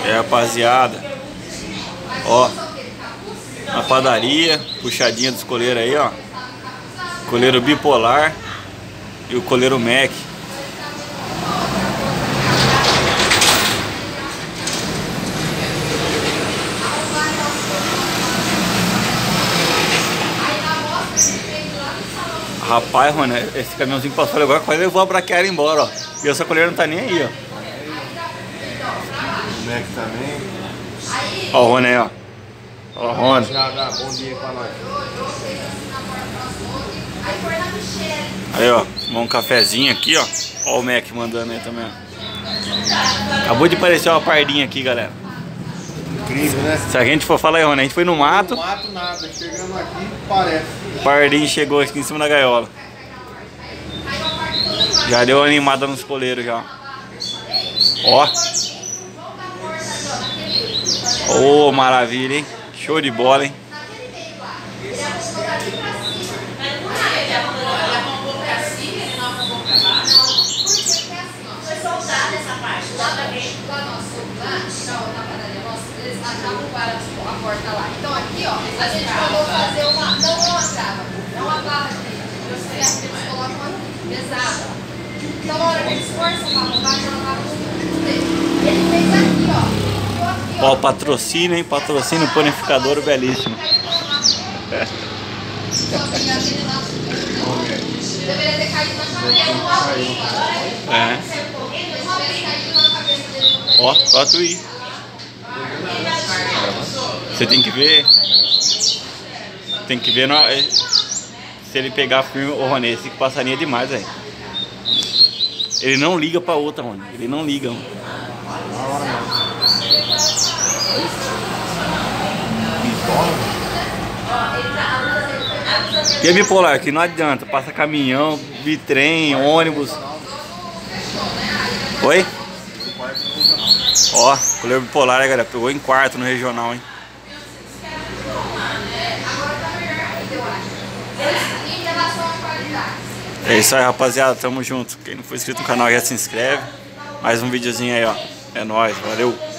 Rapaziada, ó, na padaria, puxadinha dos coleiros aí, ó. Coleiro bipolar e o coleiro Mac. Rapaz, mano, esse caminhãozinho passou agora, quase levou a braquiária embora, ó. E essa coleira não tá nem aí, ó. O Mac também. Ó o Rony aí, ó. Ó o Rony. Bom dia pra nós. Aí, ó, tomar um cafezinho aqui, ó. Ó o Mac mandando aí também, ó. Acabou de aparecer uma pardinha aqui, galera. Incrível, né? Se a gente for falar aí, Rony, a gente foi no mato. No mato nada, chegando aqui, parece. O pardinho chegou aqui em cima da gaiola. Já deu uma animada nos coleiros já. Ó. Ô, maravilha, hein? Show de bola, hein? A porta lá. Então aqui, ó, a gente mandou fazer uma, não uma trava, é uma barra de eles colocam aqui, pesada. Então na hora que eles forçam pra roubar, ela vai no dele. Ele fez aqui, ó. Ó, o patrocínio, hein? Patrocínio panificador belíssimo. Deveria ter caído na cabeça. É. Ó, só tu ir. Você tem que ver. Tem que ver se ele pegar firme. Ô, Rony, esse passarinho é demais, velho. Ele não liga pra outra, Rony. Ele não liga, mano. E é bipolar, que não adianta. Passa caminhão, bitrem, ônibus. Oi? Ó, coleiro bipolar, né, galera? Pegou em quarto no regional, hein? É isso aí, rapaziada. Tamo junto. Quem não for inscrito no canal já se inscreve. Mais um videozinho aí, ó. É nóis, valeu.